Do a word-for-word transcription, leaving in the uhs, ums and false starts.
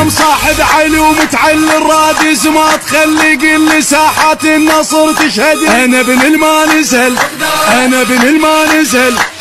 ومصاحب علي ومتعلي الرادس ما تخلي قل ساحات النصر تشهد. انا ابن الما نزل انا ابن الما نزل